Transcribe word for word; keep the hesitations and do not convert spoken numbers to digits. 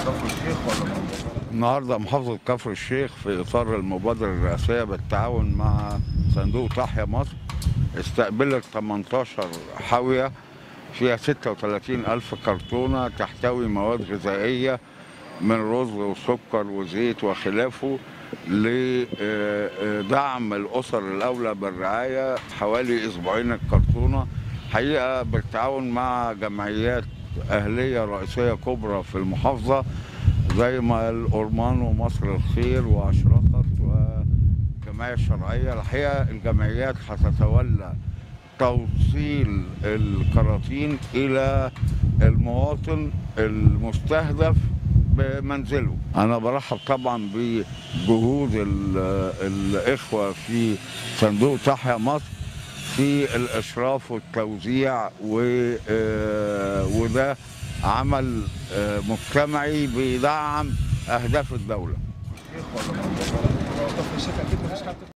كفر الشيخ ولا محافظة؟ النهارده محافظة كفر الشيخ في إطار المبادرة الرئاسية بالتعاون مع صندوق تحيا مصر استقبلت تمنتاشر حاوية فيها ستة وتلاتين ألف كرتونة تحتوي مواد غذائية من رز وسكر وزيت وخلافه لدعم الأسر الأولى بالرعاية حوالي أسبوعين الكرتونة، حقيقة بالتعاون مع جمعيات أهلية رئيسية كبرى في المحافظة زي ما الأورمان ومصر الخير وأشرقت والجمعية الشرعية. الحقيقة الجمعيات هتتولى توصيل الكراتين إلى المواطن المستهدف بمنزله. أنا برحب طبعا بجهود الإخوة في صندوق تحيا مصر في الإشراف والتوزيع، وده عمل مجتمعي بيدعم أهداف الدولة.